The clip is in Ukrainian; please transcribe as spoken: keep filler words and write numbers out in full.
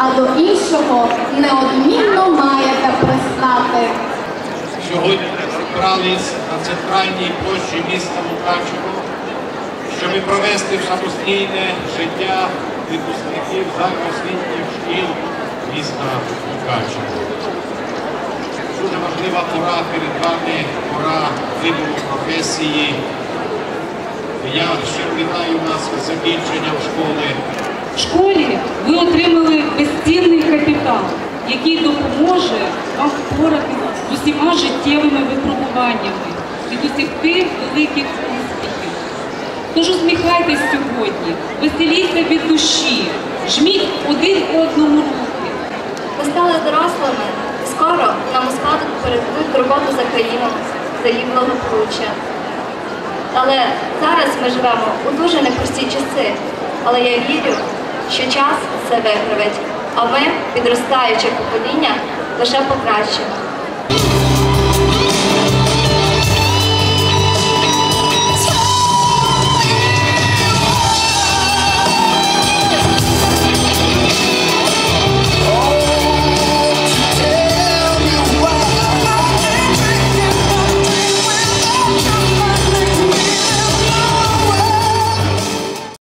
а до іншого неодмінно маєте пристати. Сьогодні зібрались на центральній площі міста Мукачево, щоб провести в самостійне життя випускників загальноосвітніх шкіл міста Мукачево. Дуже важлива пора перед вами, пора вибору професії. Я щиро вітаю вас з закінченням школи. В школі ви отримали безцінний капітал, який допоможе вам впоратися з усіма життєвими випробуваннями і досягти великих успіхів. Тож усміхайтесь сьогодні, веселіться від душі, жміть один одному руки. Ми стали дорослими, і скоро нам у спадок передадуть роботу за країну, за її благополуччя. Але зараз ми живемо у дуже непрості часи, але я вірю, що час все виправить, а ми, підростаюче покоління, лише покращимо.